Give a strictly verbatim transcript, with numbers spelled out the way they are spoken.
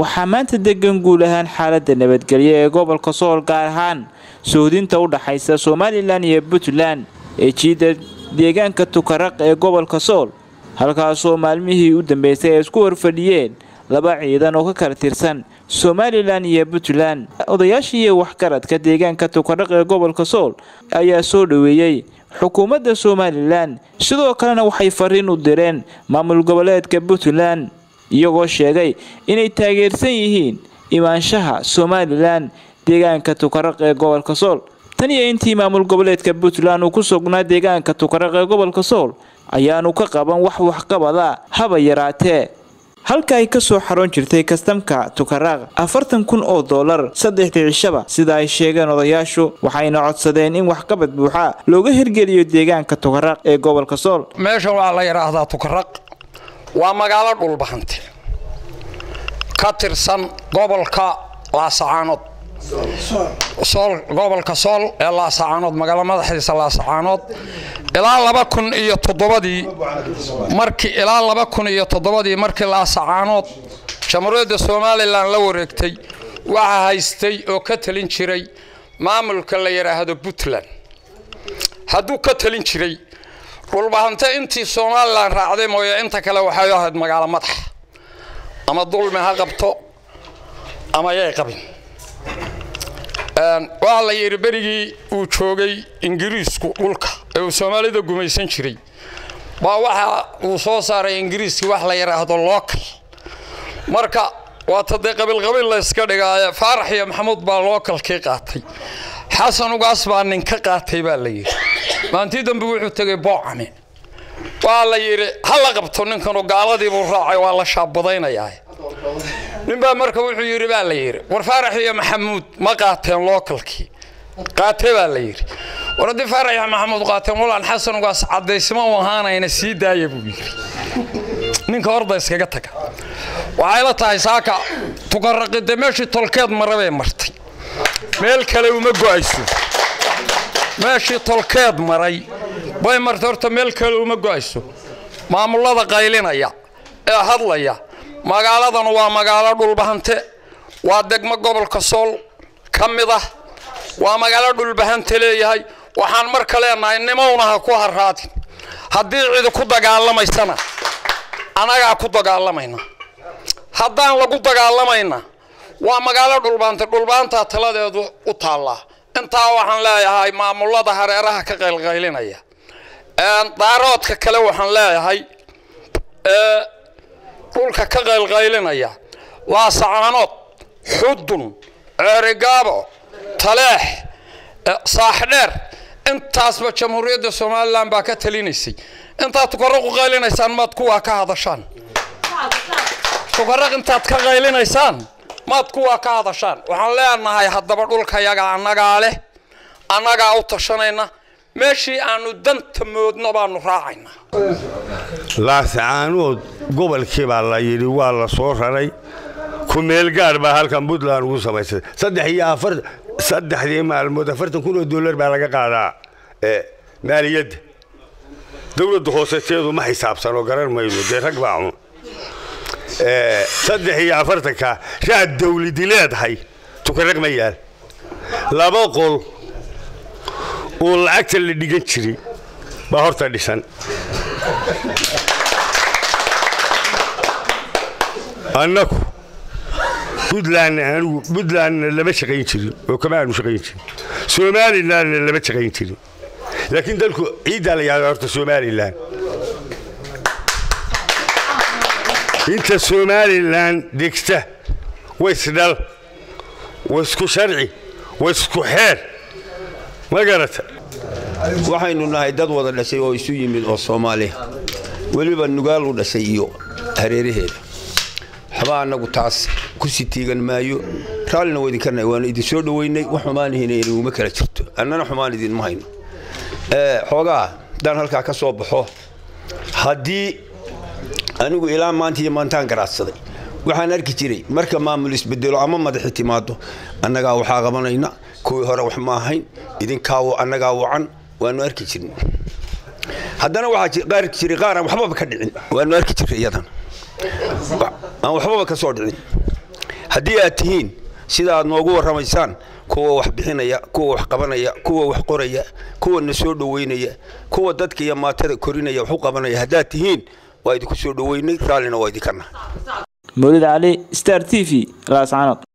waxaa maanta degan guul ahaan xaaladda nabadgelyo ee gobolka Sool gaar ahaan soodinta u dhaxaysa Somaliland iyo Puntland ee jiida deegaanka Tukaraq ee gobolka Sool halkaas oo maalmihii u dambeysay isku horfadhiyeen laba ciidan oo ka kala tirsan Somaliland iyo Puntland odayaashii waxgaradka deegaanka Tukaraq ee gobolka Sool ayaa soo dhaweeyay xukuumadda Somaliland sidoo kalena waxay fariin u direen maamul goboleedka Puntland iyagoo sheegay inay taageersan yihiin imaanshaha Somaliland deegaanka Tukaraq ee gobolka Sool tan iyo intii maamul goboleedka Puntland uu ku sugnaa deegaanka Tukaraq ee gobolka Sool ayaanu ka qaban wax wax qabada haba yaraatee halka ay ka soo xaroon jirtay kastamka Tukaraq afartan kun oo dollar saddexdii cishaba sida ay sheegeen odayaashu waxayna codsadeen in wax qabad buuxa looga hirgeliyo deegaanka Tukaraq ee gobolka Sool meesha waxa la yiraahdaa Tukaraq waa magaalo dhulbahante ka tirsan gobolka Laascaanood Sool gobolka Sool ee Laascaanood magaalo madaxdiisa Laascaanood ilaa laba kun iyo toddobadii markii ilaa laba kun iyo toddobadii markii Laascaanood jamhuuriyadda Somaliland la wareegtay waxa haystay oo ka talin jiray maamulka la yiraahdo Puntland hadduu ka talin jiray dhulbahante intii Somaliland raacday mooye inta kale waxay ahayd magaalo madax ama dulmi ha qabto ama yay qabin aan waa la yiri berigii uu joogay Ingiriisku dhulka ee Soomaalida gumaysan jiray baa waxa uu soo saaray Ingiriiski wax la yiraahdo local marka waa taday qabil qabil la iska dhigay Faarax iyo Maxamuud baa local ka qaatay Xasan ugaas baa nin ka qaatay baa la yiri maantii dambe wuxuu tagay Boocane waa la yiri hal qabto ninkan oo gaaladii buu raacay waa la shaabadaynayaa ninba marka wuxuu yiri baa la yiri war Faarax iyo Maxamuud ma qaateen localkii qaatay baa la yiri waradi Faarax iyo Maxamuud qaateen walaan Xasan ugaas cadeysma u ahaanayna sii daayay buu yiri ninka orda iskaga taga waxay la tahay saaka Tukaraqida meeshii tolkeed marabay martay meel kale uma go'ayso meeshii tolkeed maray way martay horta meel kale uma go'ayso maamulada qaylinaya ee hadlaya magaaladan waa magaalo dhulbahante waa degmo gobolka Sool kamida waa magaalo dhulbahante leeyahay waxaan mar kale leenahay nimownaha ku haraadin hadii cid ku dagaalamaysan anaga ku dagaalamayna haddaan lagu dagaalamayna waa magaalo dhulbahante dhulbahanta taladeedu u taala inta waxaan leeyahay maamulada hareeraha ka qaylqaylinaya aan daaroodka kale waxaan leeyahay ee dhulka ka qaylqaylinaya Laascaanood Xudun Ceerigaabo Taleex Saaxdheer intaasba jamhuuriyadda Somaliland baa ka talinaysay inta Tukaraq qaylinaysaan maad kuwa ka hadashaan Tukaraq intaad ka qaylinaysaan maad kuwa ka hadashaan waxaan leenahay haddaba dhulka yaga anaga leh anaga u tashanayna meeshii aanu danta moodno baanu raacayna Laascaanood gobolkii baa la yiri waa la soo raray ku meel gaar baa halkan Puntland ugu samaysay saddex iyo afar saddexdii maalmood afartan kun oo dollar baa laga qaadaa ee maaliyadda dawladda hooseteedu ma xisaabsano garan mayno de rag baa ee saddex iyo afartan ka raad dawladdi leedahay Tukaraq ma yaal laba qol oo lacagta la dhigan jiray baa horta dhisan annaku Puntland anigu Puntland lama shaqayn jirin oo kama aanu shaqayn jirin Somaliland lama shaqayn jirin laakiin dalku ciida la yahay horta Somaliland inta Somaliland degta waysdal wasku sharci wasku xeer ma garata waxaynu nahay dad wada dhashay oo isu yimid oo Soomaali waliba nugaal u dhashay iyo hareeraheeda xabaa anagu taas ku sitiigan maayo raalina wadi karnay waan idin soo dhaweynay wax xumaan hineen uma kala jirto annana xumaan idin ma hayno ee xogaa dan halka ka soo baxo hadii anigu ilaa maantii maantaan garaadsaday waxaan arki jiray marka maamul isbedelo ama madax timaado annaga waxa qabanayna kuwii hore wax ma ahayn idin kaawo annaga wacan waanu arki jirnay haddana waxa qaar jiray qaar waxba ka dhicin waanu arki jiray iyadan aan waxba ka soo dhicin haddii aad tihiin sida aad noogu warramaysaan kuwa wax bixinaya kuwa wax qabanaya kuwa wax qoraya kuwa na soo dhaweynaya kuwa dadka iyo maatada korinaya wax u qabanaya haddaad tihiin waa idinku soo dhaweynay raallina waa idinkana Mawlid Ali Star T V Laascaanood